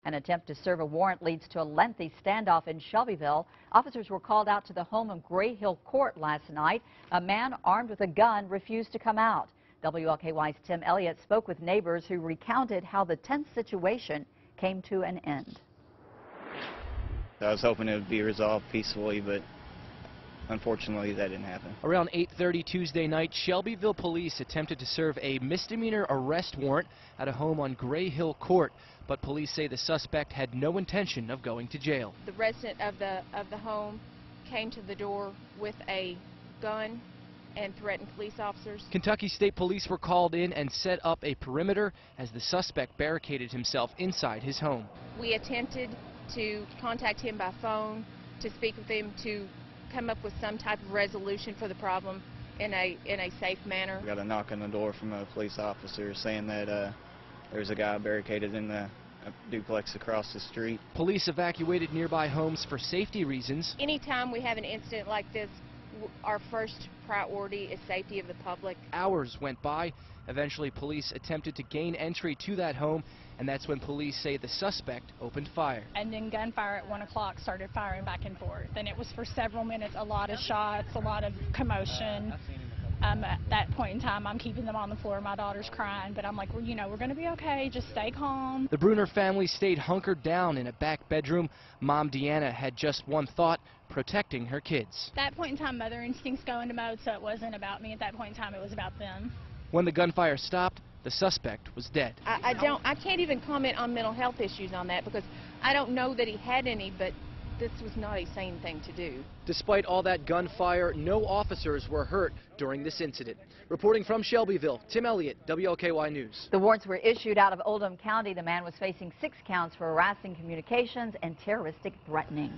An attempt to serve a warrant leads to a lengthy standoff in Shelbyville. Officers were called out to the home of Gray Hill Court last night. A man armed with a gun refused to come out. WLKY's Tim Elliott spoke with neighbors who recounted how the tense situation came to an end. I was hoping it would be resolved peacefully, but unfortunately that didn't happen. Around 8:30 Tuesday night, Shelbyville police attempted to serve a misdemeanor arrest warrant at a home on Gray Hill Court, but police say the suspect had no intention of going to jail. The resident of the home came to the door with a gun and threatened police officers. Kentucky State Police were called in and set up a perimeter as the suspect barricaded himself inside his home. We attempted to contact him by phone, to speak with him, to come up with some type of resolution for the problem in a safe manner. We got a knock on the door from a police officer saying that there's a guy barricaded in the duplex across the street. Police evacuated nearby homes for safety reasons. Anytime we have an incident like this, our first priority is safety of the public. Hours went by. Eventually, police attempted to gain entry to that home, and that's when police say the suspect opened fire. And then gunfire at 1 o'clock started firing back and forth. And it was for several minutes, a lot of shots, a lot of commotion. At that point in time, I'm keeping them on the floor. My daughter's crying, but I'm like, well, you know, we're going to be okay. Just stay calm. The Bruner family stayed hunkered down in a back bedroom. Mom Deanna had just one thought: protecting her kids. At that point in time, mother instincts go into mode, so it wasn't about me. At that point in time, it was about them. When the gunfire stopped, the suspect was dead. I can't even comment on mental health issues on that because I don't know that he had any, but this was not a sane thing to do. Despite all that gunfire, no officers were hurt during this incident. Reporting from Shelbyville, Tim Elliott, WLKY News. The warrants were issued out of Oldham County. The man was facing 6 counts for harassing communications and terroristic threatening.